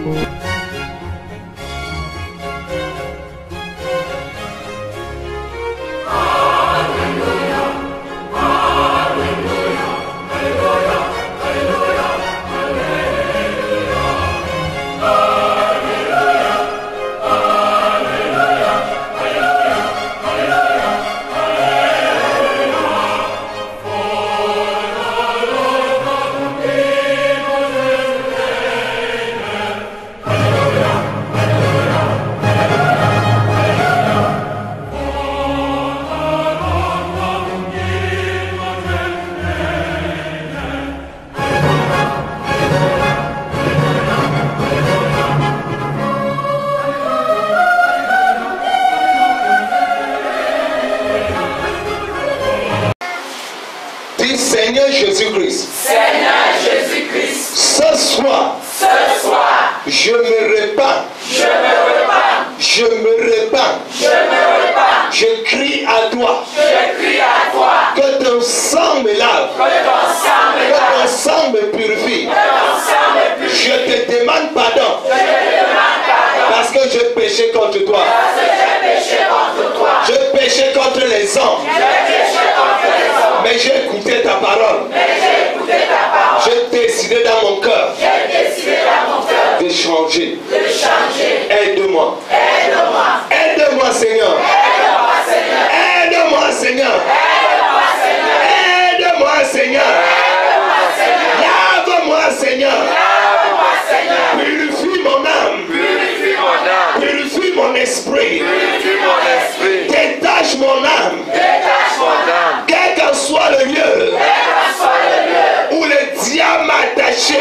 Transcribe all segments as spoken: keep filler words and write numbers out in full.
Seigneur Jésus-Christ. Seigneur Jésus-Christ. Ce soir. Ce soir. Je me répands. Je me répands. Je me répands. Je me répands. Je crie à toi. Je crie à toi. Que ton sang me lave. Que ton sang me lave. Que ton sang me purifie. Que ton sang me purifie. Je te demande pardon. Je te demande pardon. Parce que je péchais contre toi. Parce que j'ai péché contre toi. Je péchais contre les hommes. J'ai péché contre les hommes. Mais j'ai écouté ta parole. Mais j'ai écouté ta parole. J'ai décidé dans mon cœur. J'ai décidé dans mon cœur. De changer. De changer. Aide-moi. Aide-moi. Aide-moi, Seigneur. Aide-moi, Seigneur. Aide-moi, Seigneur. Aide-moi, Seigneur. Aide-moi, Seigneur. Aide-moi, Seigneur. Lave-moi, Seigneur. Lave-moi, Seigneur. Purifie mon âme. Purifie mon âme. Purifie mon esprit. Purifie mon esprit. Détache mon âme. Détache mon âme. Quel qu'en soit le lieu. Quel qu'en soit le lieu. Où le diable m'a attaché.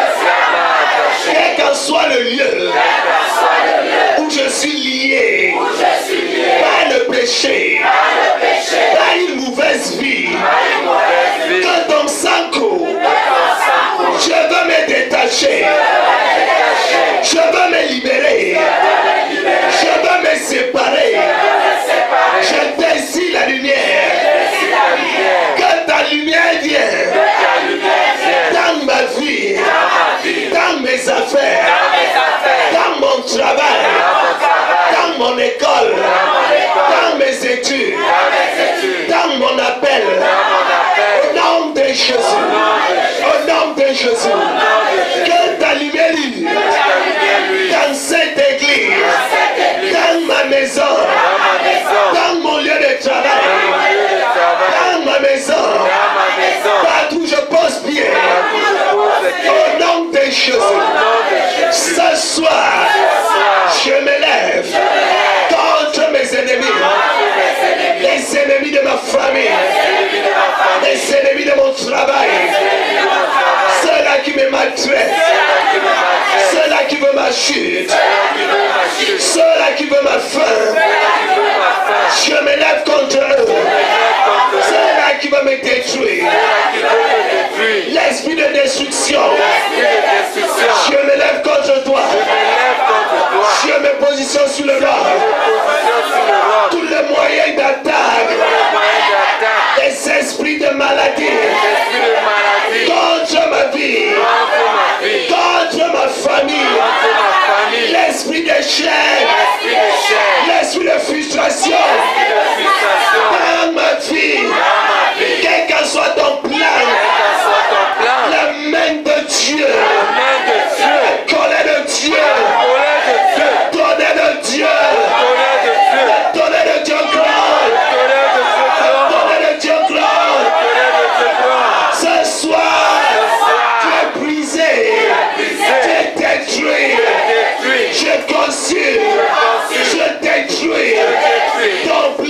Quel qu'en soit le lieu. Quel qu'en soit le lieu. Où je suis lié. Où je suis lié. Par le péché. Par le péché. Par une mauvaise vie. Par une mauvaise vie. Que ton sang court. Que ton sang court. Je veux me détacher. Je veux me libérer. Je veux me séparer. Je désire la lumière. Que ta lumière vienne dans ma vie, dans mes affaires, dans mon travail, dans mon école, dans mes études, dans mon appel. Au nom de Jésus. Au nom de Jésus. Que ta lumière luise dans cette église, dans ma maison, dans mon lieu de travail, dans ma maison, partout où je pose pied. Au nom de Jésus. Ce soir, je me lève contre mes ennemis, les ennemis de ma famille, les ennemis de mon travail, ceux-là qui me maltraitent, ceux-là qui veulent ma chute, ceux-là qui veulent ma fin. Je me lève contre eux, ceux-là qui veulent me détruire. L'esprit de destruction, je me lève contre toi. Je me positionne sur le roc. Tous les moyens d'attaque, les esprits de maladie contre ma vie, contre ma famille, l'esprit d'échec, l'esprit de frustration dans ma vie, quel qu'en soit ton plan, la main de Dieu, colère de Dieu, tonnerre de Dieu, tonnerre de Dieu grand, tonnerre de Dieu grand. Ce soir, tu es brisé, tu es détruit, je consume, je détruis ton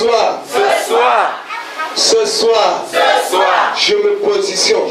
soir, Ce soir, ce soir, ce soir, je me positionne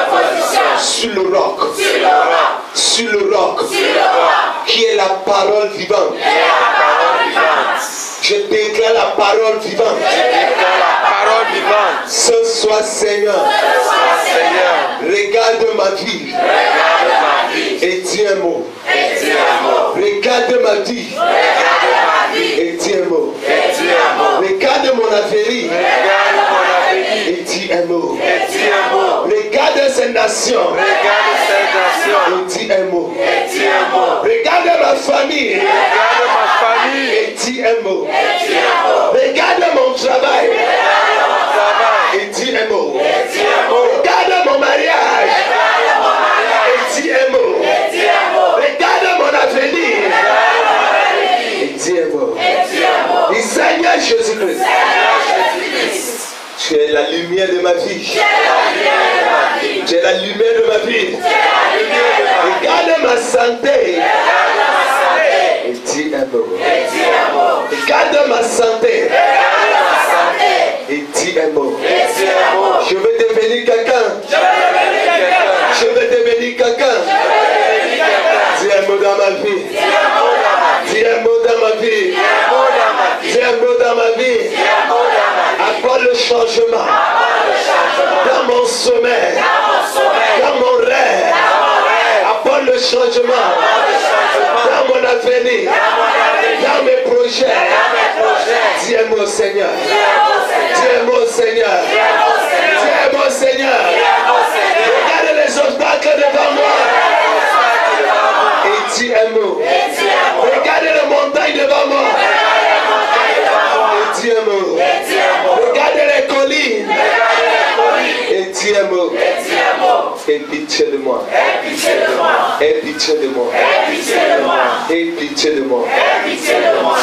sur le roc, sur le roc, sur le roc, sur le roc, qui est la parole vivante. qui est la parole vivante. Je déclare la parole vivante. Je déclare la parole vivante. Ce soir, Seigneur, Ce soir, Seigneur, regarde ma vie regarde ma vie et dis un mot. et dis un mot. Regarde ma vie Regarde ma vie et dis un mot. et dis un mot. Regarde mon avenir Regarde mon avenir et dis un mot. et dis un mot. Regarde ces nations Regarde cette nation et dis un mot. et dis un mot. Regarde ma famille Regarde ma famille et dis un mot. et dis un mot. Regarde mon travail Regarde mon travail et dis un mot. et dis un mot. Regarde mon mariage Regarde mon mariage et dis un mot. et dis un mot. Regarde mon avenir Regarde mon avenir et dis un mot. et dis un mot. Et Seigneur Jésus-Christ, Seigneur Jésus-Christ, tu es la lumière de ma vie. tu es la lumière de ma vie. Tu es la lumière de ma vie. Tu es la lumière de ma vie. Regarde ma santé Regarde ma santé et dis un mot. et dis un mot. Regarde ma santé Regarde ma santé et dis un mot. et dis un mot. Je veux devenir quelqu'un. Je veux devenir quelqu'un. Je veux devenir quelqu'un. Je veux devenir quelqu'un. Dis un mot dans ma vie. Dis un mot dans ma vie. Dis un mot dans ma vie. Dis un mot dans ma vie. Dis un mot dans ma vie. Dis un mot dans ma vie. Apporte le changement Apporte le changement dans mon sommeil, dans mon sommeil, dans mon rêve. dans mon rêve. Apporte le changement Apporte le changement dans mon avenir, dans mon avenir, dans mes projets. dans mes projets. Dis un mot, Seigneur. Dis un mot, Seigneur. Dis un mot, Seigneur. Dis un mot, Seigneur. Dis un mot, Seigneur. Dis un mot, Seigneur. Regarde les obstacles devant moi Obstacle devant moi. et dis un mot. Et dis un mot. Regarde les montagnes devant moi Regarde les montagnes devant moi. et dis un mot. Et dis un mot. Regarde les collines Regarde les collines. et dis un mot. Et dis un mot. Aie pitié de moi. Aie pitié de moi. Aie pitié de moi. Aie pitié de moi. Aie pitié de moi. Aie pitié de moi.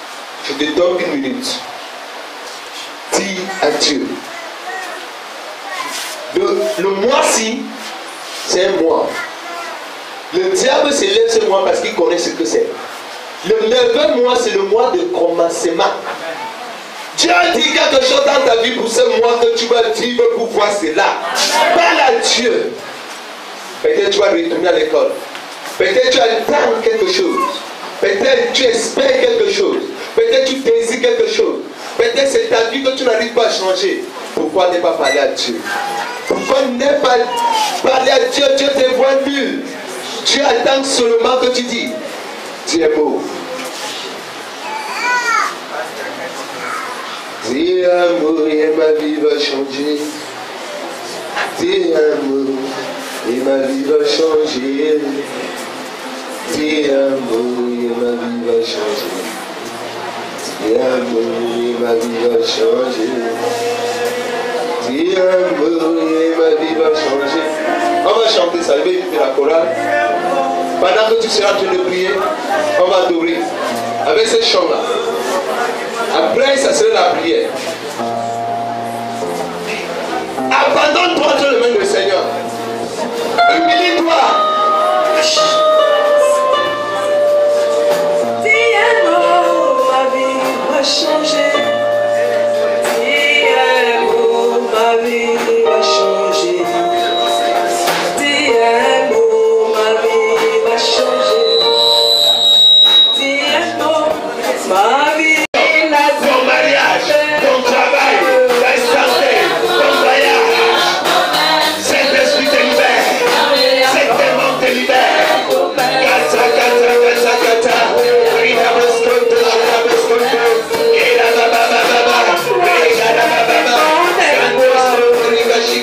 Je te donne une minute. Dis à Dieu. Le, le mois-ci, c'est un mois. Le diable s'élève ce mois parce qu'il connaît ce que c'est. Le neuvième mois, c'est le mois de commencement. Dieu a dit quelque chose dans ta vie pour ce mois que tu vas vivre pour voir cela. Parle à Dieu. Peut-être tu vas retourner à l'école. Peut-être tu attends quelque chose. Peut-être tu espères quelque chose. Peut-être tu désires quelque chose. Peut-être c'est ta vie que tu n'arrives pas à changer. Pourquoi ne pas parler à Dieu? Pourquoi ne pas parler à Dieu? Dieu te voit nul. Dieu attend seulement que tu dis. Dis un mot. Dis un mot et ma vie va changer. Dis un mot et ma vie va changer. Dis un mot et ma vie va changer. Dis un mot et ma vie va changer. Dis un mot et ma vie va changer. On va chanter ça, je vais écouter la chorale. Pendant que tu seras en train de prier, on va t'ouvrir avec ce chant-là. Après, ça sera la prière. Abandonne-toi entre les mains du Seigneur. Humilie-toi. Dis un mot, ma vie va changer. Dis un mot, ma vie va changer. Dis un mot, ma vie va changer. Dis un mot, ma vie. Ton mariage, ton travail, ta santé, ton voyage. Saint-Esprit te libère. Saint-Esprit te libère. Kata, kata, kata, kata. Rina Boscoto, Rina Boscoto. Kera baba baba baba. Rega baba baba. Santo Esprit,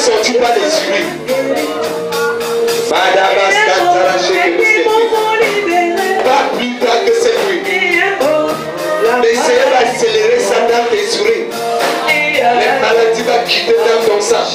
sortis par les urines. Madame Ascantara, pas plus tard que cette nuit. Le Seigneur va accélérer ça dans tes urines. Les maladies vont quitter dans ton sang.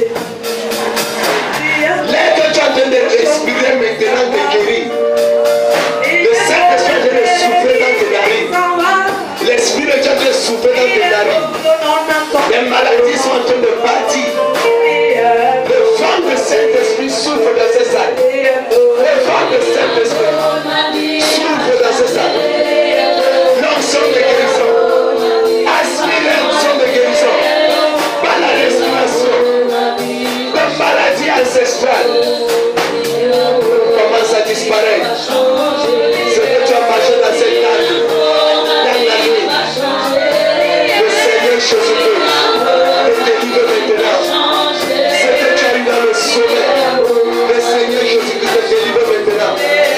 L'air que tu es en train de respirer maintenant te guérit. Le Saint-Esprit est en train de souffler dans tes narines. L'Esprit de Dieu est en train de souffler dans tes narines. Les maladies sont en train de partir. Le vent du Saint-Esprit souffle dans ces salles. Le vent du Saint-Esprit souffle dans ces salles. L'onction de guérison. Aspire l'onction de guérison. Par la respiration. La maladie ancestrale commence à disparaître. Ce que tu as marché dans cette table, dans la nuit, le Seigneur Jésus-Christ te délivre maintenant. Ce que tu as eu dans le sommeil, le Seigneur Jésus-Christ te délivre maintenant.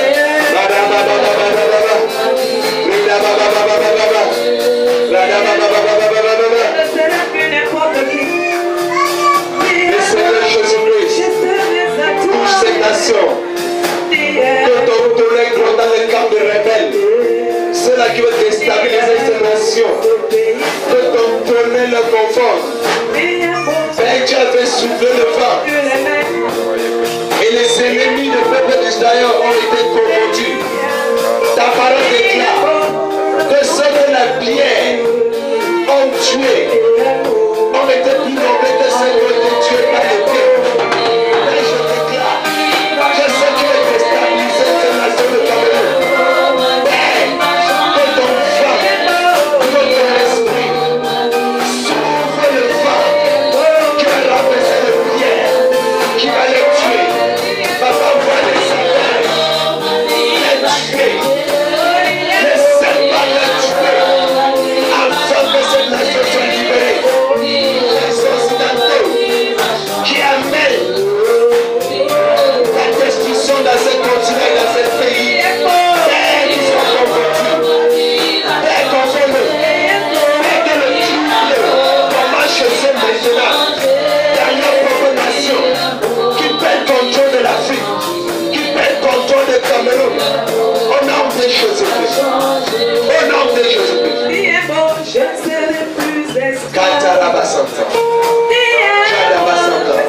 Le Seigneur Jésus-Christ touche cette nation. Que ton tonnerre gronde dans le camp de rebelles. Ceux-là qui veulent déstabiliser cette nation. Que ton tonnerre le conforte. Père, tu as fait souffler le vent. Et les ennemis du peuple d'Israël ont été corrompus. Ta parole déclare que ceux de la pierre ont tué, ont été plus nombreux que ceux qui ont été tués par les pieds. Mais je déclare que ceux qui ont déstabilisé cette nation de Cameroun, Père, que ton vent, que ton esprit souffle le vent qui va renverser les pierres, qui va les tuer. Papa, voit les serpents, les tuer, les serpents les tuer, afin que cette nation soit libérée. Les Occidentaux qui amènent la destruction dans ce continent et dans ce pays, Père, ils sont convertis. Père, convainc-le. Père, que le trouble commence chez eux maintenant, dans leur propre nation, qui perd contrôle de l'Afrique, qui perd contrôle du Cameroun. Au nom de Jésus-Christ. Au nom de Jésus-Christ. Katarabasanta. Kadabasanta.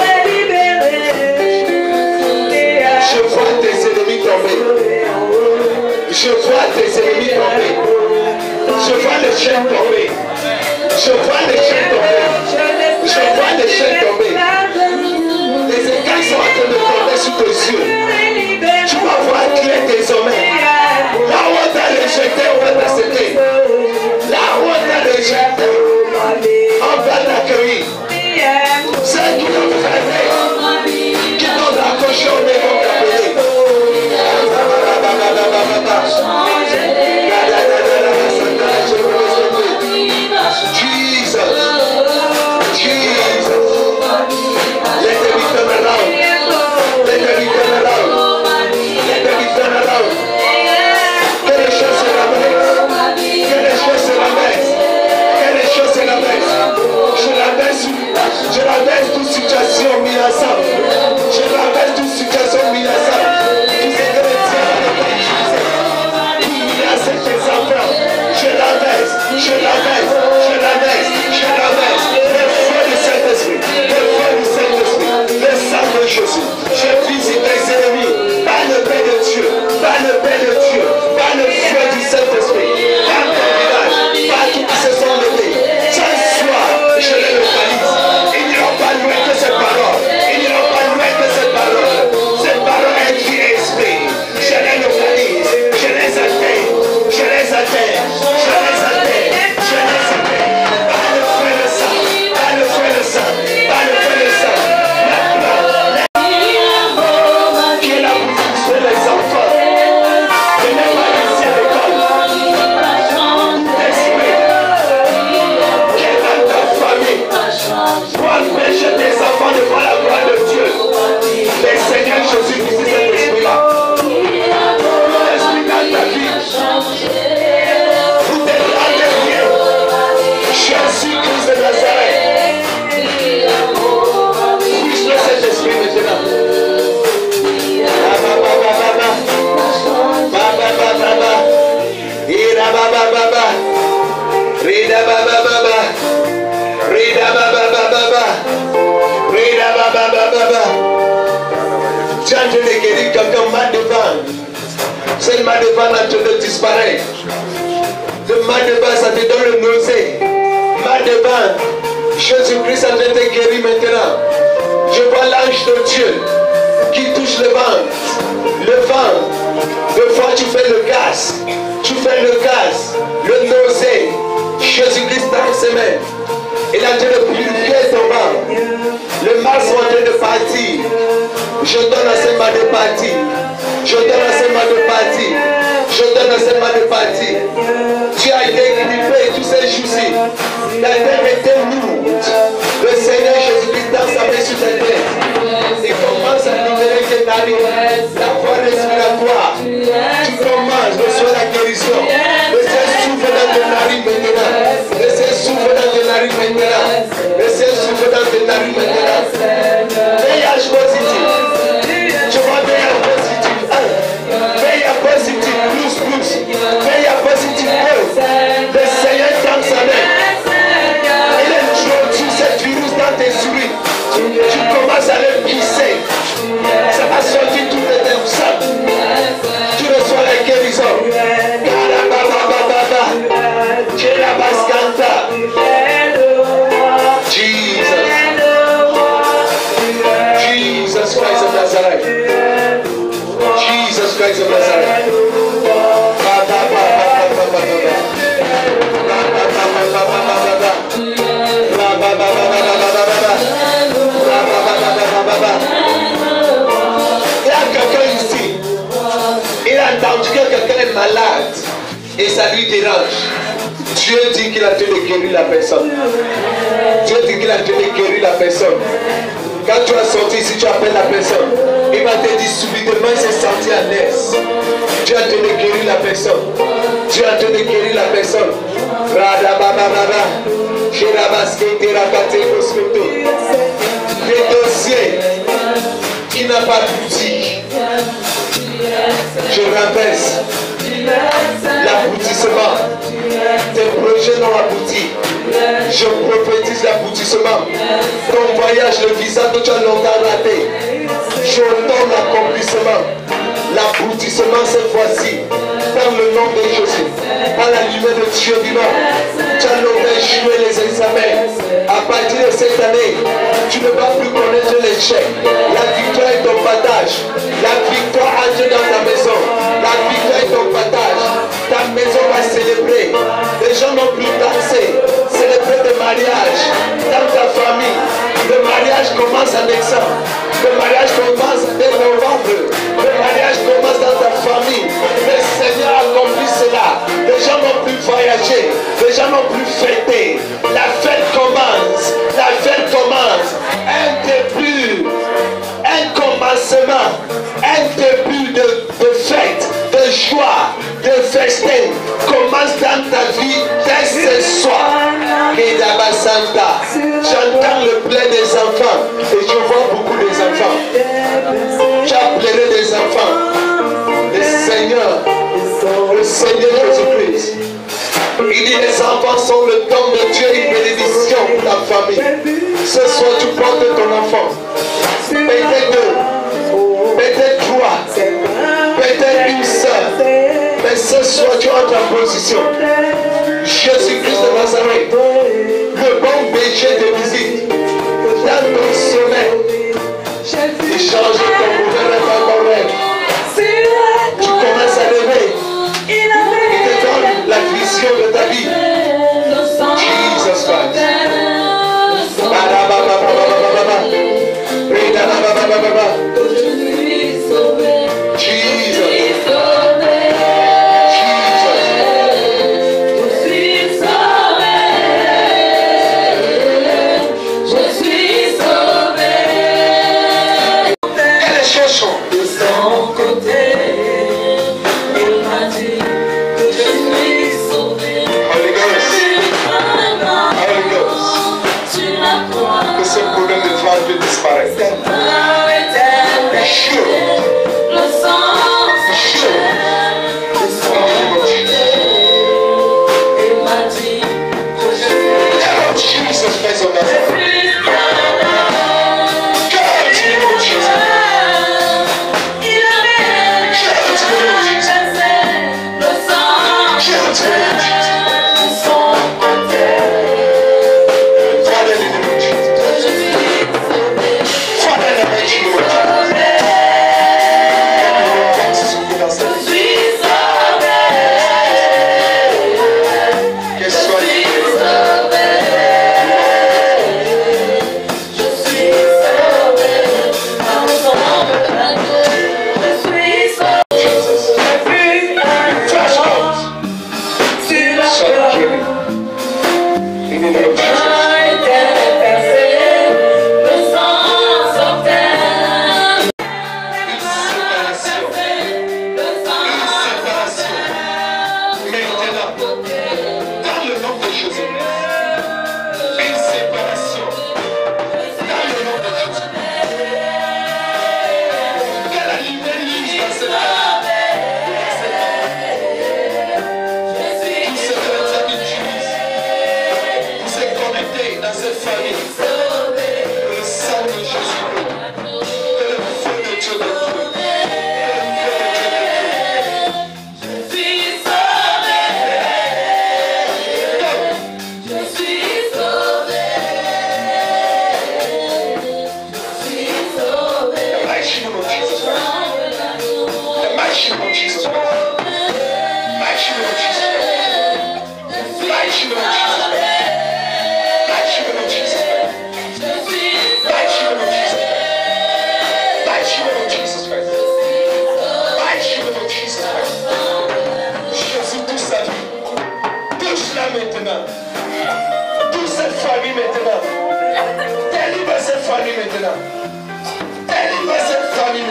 Je vois tes ennemis tomber. Je vois tes ennemis tomber. Je vois les chaînes tomber. Je vois les chaînes tomber. Je vois les chaînes tomber. Les écailles sont en train de tomber sous tes yeux. Tu vas voir clair désormais. Là où on t'a rejeté, on va t'accepter. Là où on t'a rejeté, on va t'accueillir. Ceux qui t'ont fermé, qui t'ont accroché au nez, vont t'appeler. Jesus. Jesus. Let there be turn around. Let there be turn around. Let there be turn around. Que les choses se ramènent. Que les choses se ramènent. Que les choses se ramènent. Je rabaisse, je rabaisse toute situation mise ensemble. Je rabaisse toute situation mise ensemble. Tout ce que les dieux n'ont pas utilisé. Pour menacer tes enfants. Je rabaisse, je rabaisse, je rabaisse, je rabaisse. Le feu du Saint-Esprit. Le feu du Saint-Esprit. Le sang de Jésus. Je visite tes ennemis. Par le paix de Dieu. Par le paix de Dieu. Par le feu du Saint-Esprit. Par ton village. Par tous qui se sont levés. Ce soir, je les localise. Ils n'iront pas loin que cette parole. Ils n'iront pas loin que cette parole. Cette parole est vie et esprit. Je les localise. Je les atteins. Je les atteins. Je les atteins. Je les atteins. Par le feu et le sang. Par le feu et le sang. Par le feu et le sang. Maintenant, qui est la bouche de les enfants. Tu es en train de guérir quelqu'un mal de ventre. C'est le mal de ventre en train de disparaître. Le mal de ventre, ça te donne le nausée. Mal de ventre. Jésus-Christ en train de te guérir maintenant. Je vois l'ange de Dieu qui touche le ventre. Le ventre. Deux fois tu fais le gaz. Tu fais le gaz. Le nausée. Jésus-Christ dans ses mains. Il a en train de purifier ton ventre. Le mal sont en train de partir. Je donne à ces mal de partir. Je donne à ces mal de partir. Je donne à ces mal de partir. Tu as été grippé tous ces jours-ci. La terre était lourde. Le Seigneur Jésus-Christ dans sa main sur ta tête. Il commence à libérer tes narines. La voie respiratoire. Tu commences, reçois la guérison. Laissez souffle dans tes narines maintenant. Laissez souffle dans tes narines maintenant. Laissez souffle dans tes narines maintenant. V I H positif. Je vois V I H positif. V I H positif. Plus, plus. V I H positif. Le Seigneur dans sa main. Il introduit ce virus dans tes souris. Tu commences à le pisser. Ça va sortir tout de tes sang. Tu reçois la guérison. Jesus. Jesus Christ of Nazareth. Jesus Christ of Nazareth. Il y a quelqu'un ici. Il a entendu que quelqu'un est malade et ça lui dérange. Dieu dit qu'il a tenu de guérir la personne. Dieu dit qu'il a tenu de guérir la personne. Quand tu vas sortir ici, tu appelles la personne. Il va te dire subitement, il s'est senti à l'aise. Dieu a tenu de guérir la personne. Dieu a tenu de guérir la personne. Les dossiers qui n'a pas abouti. Je renverse l'aboutissement. Tes projets n'ont abouti. Je prophétise l'aboutissement. Ton voyage, le visa que tu as longtemps raté. Je donne l'accomplissement. L'aboutissement cette fois-ci. Dans le nom de Jésus. Par la lumière de Dieu vivant. Tu as longtemps échoué les examens. À partir de cette année, tu ne vas plus connaître l'échec. La victoire est ton partage. La victoire entre dans ta maison. La victoire est ton partage. Ta maison va célébrer. Les gens n'ont plus dansé. Célébrer le mariage dans ta famille. Le mariage commence en décembre. Le mariage commence en novembre. Le mariage commence dans ta famille. Le Seigneur accomplit cela. Les gens n'ont plus voyagé. Les gens n'ont plus fêté. La fête commence. La fête commence. Un début. Un commencement. Un début de, de fête. De joie. De festin. Commence dans ta vie dès ce soir. Santa. J'entends le plein des enfants. Et je vois beaucoup des enfants. J'appellerai des enfants. Le Seigneur. Le Seigneur Jésus-Christ. Il dit les enfants sont le don de Dieu, une bénédiction pour ta famille. Ce soir tu portes ton enfant. Peut-être deux, peut-être trois, peut-être une seule. Mais ce soir tu entres en position. Jésus-Christ de Nazareth, le bon berger de visite, dans ton sommeil, il change ton gouvernement par ton rêve. Tu commences à lever. Il te donne la vision de ta vie. Jesus Christ. Jesus.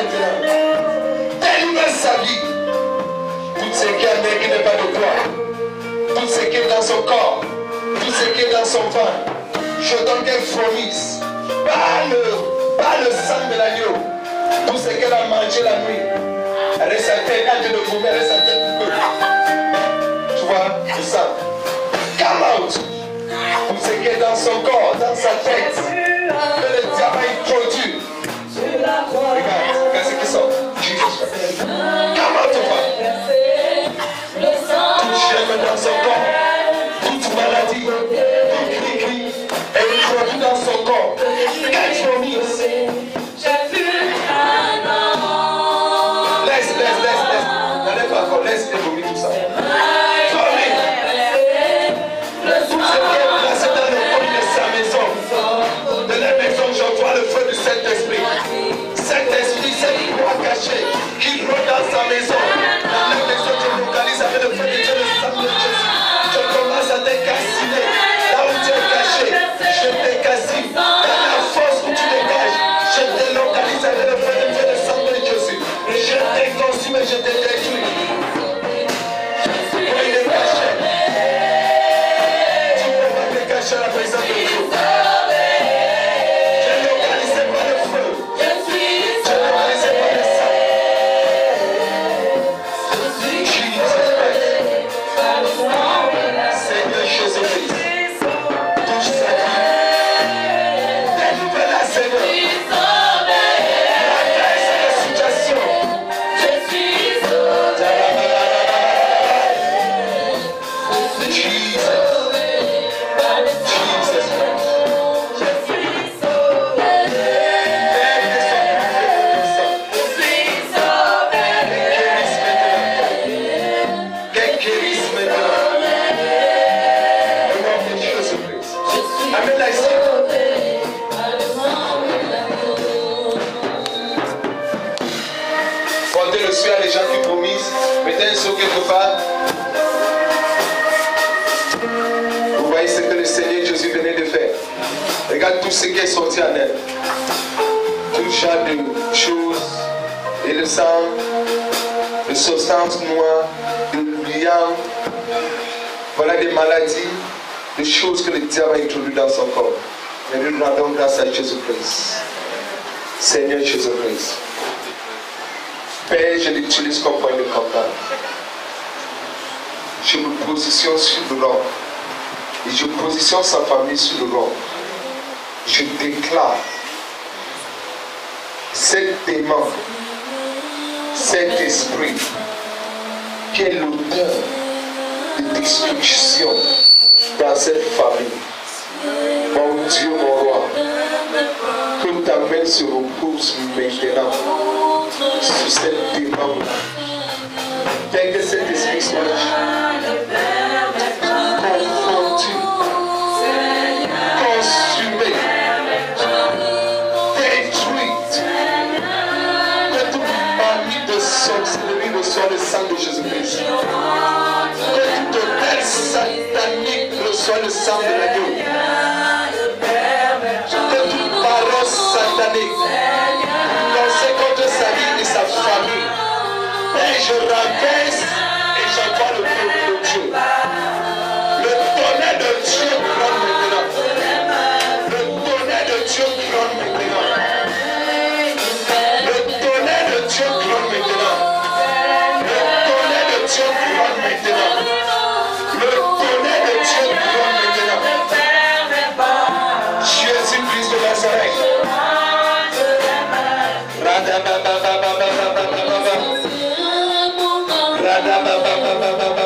maintenant. Délivre sa vie. Tout ce qui est en elle qui n'est pas de toi. Tout ce qui est dans son corps. Tout ce qui est dans son ventre. Je donne qu'elle frémisse. Par le, par le sang de l'agneau. Tout ce qu'elle a mangé la nuit. Elle est sa tête, quand Dieu le vomit, elle est sa tête coupée. Tu vois, c'est ça. Come out. Tout ce qui est dans son corps, dans sa tête. Que le diable a introduit. Regarde, regarde ce qui sort. Jesus Christ. Come out of her. Tout germe dans son corps. Toute maladie. Tout cri-cri. Elle introduit dans son corps. Qu'elle vomisse. Laisse, laisse, laisse, laisse. N'enlève pas encore. Laisse elle vomir tout ça. Vomir. Tout ce qui est placé dans le fond de sa maison. De la maison, j'envoie le feu du Saint-Esprit. Saint-Esprit, cette croix cachée qui rôde dans sa maison. Dans la maison, je localise avec le feu de Dieu, le sang de Jésus. Je commence à t'écassiner. Là où tu es caché, je t'écassine. Dans la force où tu dégages, je te localise avec le feu de Dieu, le sang de Jésus. Je te consume et je te détruis. Oui, il est caché. Tu ne peux pas te cacher à la présence de Dieu. Je localise par le feu. Je localise par le sang. Jesus Christ. Seigneur Jésus-Christ. Touche sa vie. Délivre-la, Seigneur. Adresse la situation. Jesus. Jesus Christ. Qu'elle guérisse maintenant. Au nom de Jésus-Christ. Amène-la ici. Portez le sueur à les gens qui vomissent. Mettez un seau quelque part. Vous voyez ce que le Seigneur Jésus venait de faire. Regarde tout ce qui est sorti en elle. Tout genre de choses. Et le sang, de substances noires, de brillant. Voilà des maladies, des choses que le diable a introduites dans son corps. Mais nous rendons grâce à Jésus-Christ. Seigneur Jésus-Christ. Père, je l'utilise comme point de contact. Je me positionne sur le rang. Et je positionne sa famille sur le rang. Je déclare cet démon, cet esprit qui est l'auteur de destruction dans cette famille. Mon Dieu, mon roi, que ta main se repose maintenant sur cette démon. Dès que cet esprit soit confondu, consumé, détruit, que toute famille de sorcellerie reçoit le sang de Jésus-Christ. Que toute hôtel satanique reçoit le sang de l'agneau. Que toute parole satanique lancée contre sa vie et sa famille. Et je renverse et j'envoie le feu de Dieu. Le tonnerre de Dieu gronde maintenant. Le tonnerre de Dieu gronde maintenant. Le tonnerre de Dieu gronde maintenant. Le tonnerre de Dieu gronde maintenant. Le tonnerre de Dieu gronde maintenant. Jésus-Christ de Nazareth. Radababababababababa. Radabababababababa.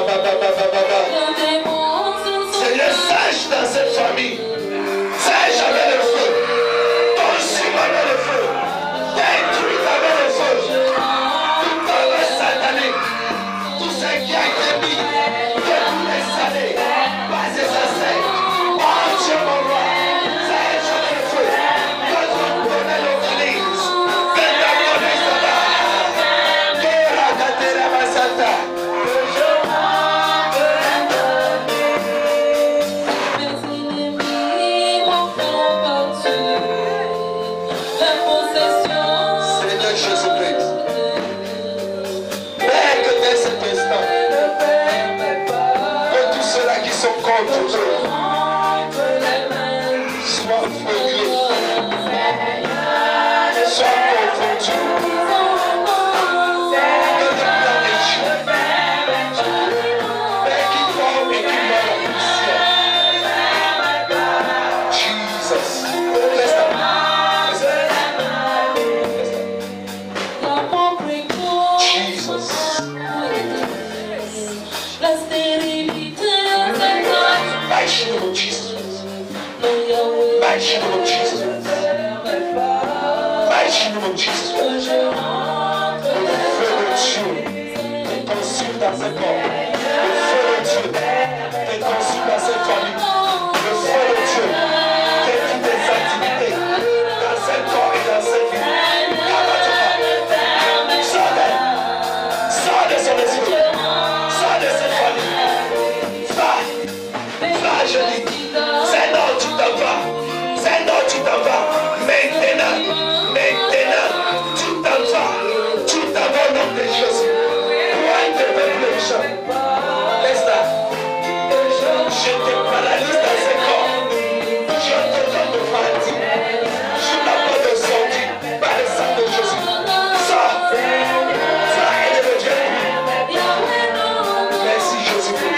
Mighty name of Jesus. Le feu de Dieu te consume dans ce corps. Le feu de Dieu te consume dans cette famille. Le feu de Dieu détruit tes activités dans ce corps et dans cette vie. Sors d'elle. Sors de son esprit. Sors de cette famille. Va. Va, je dis. C'est non, tu t'en vas. C'est non, tu t'en vas. Maintenant. Maintenant. Tu t'en vas. Tu t'en vas au nom de Jésus. Point de réflexion. Laisse-la. Je te paralyse dans ce corps. Je te donne de partir. Je n'ai pas de sortie. Par le sang de Jésus. Sors. Sors et deviens. Merci Jésus-Christ.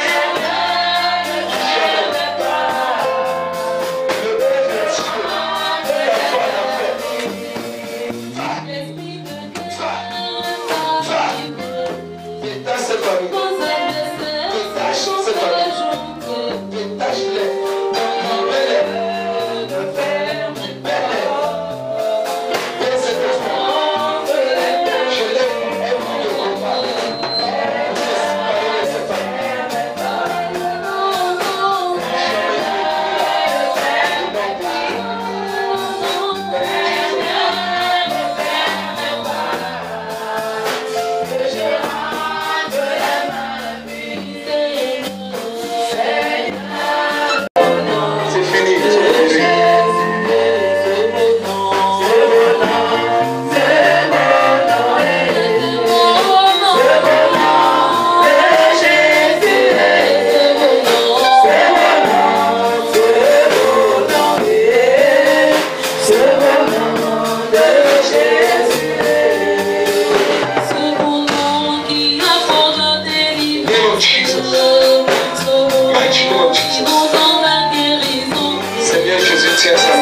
Seigneur Jésus, tiens ça.